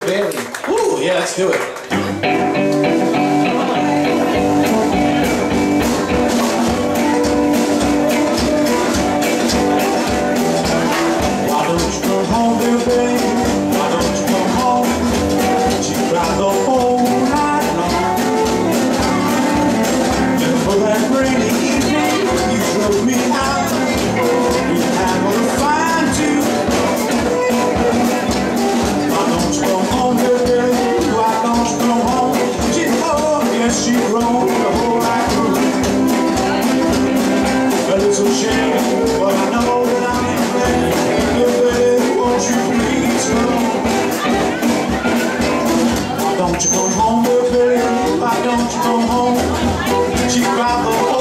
Bailey. Ooh, yeah, let's do it. Why don't you come home, little baby? Why don't you come home? She cried the whole night long. And for that rainy evening, you drove me out. We had a fine too. Why don't you come home, little baby? Why don't you come home? She told me she grown the whole night through. But it's a shame, but I know that I'm in pain. Little baby, won't you please come? Why don't you come home, little baby? Why don't you come home? She cried the